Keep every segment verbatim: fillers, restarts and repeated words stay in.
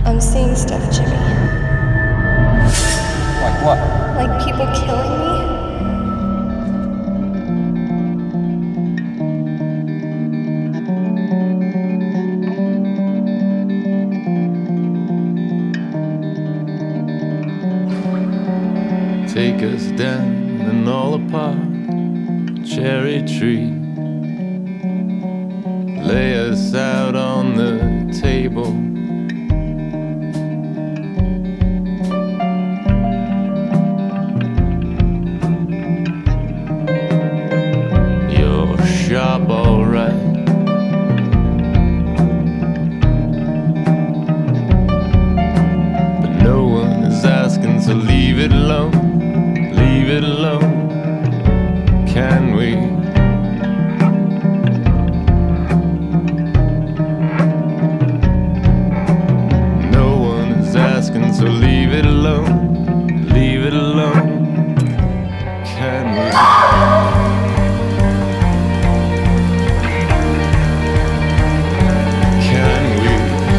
I'm seeing stuff, Jimmy. Like what? Like people killing me. Take us down an all-apart cherry tree. Lay us out on the table. You're sharp, all right. But no one is asking, so leave it alone. Leave it alone, can we? No one is asking, so leave it alone. Leave it alone, can we? Can we?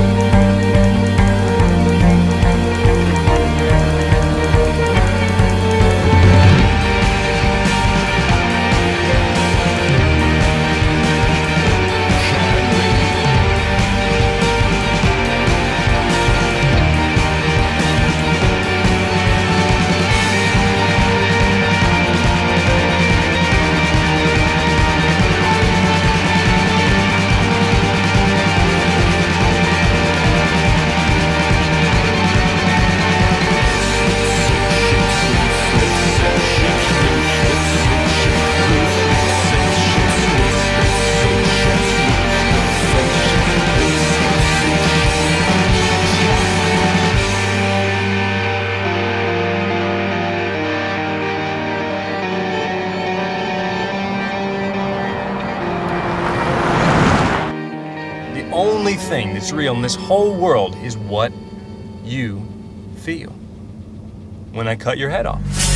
The only thing that's real in this whole world is what you feel when I cut your head off.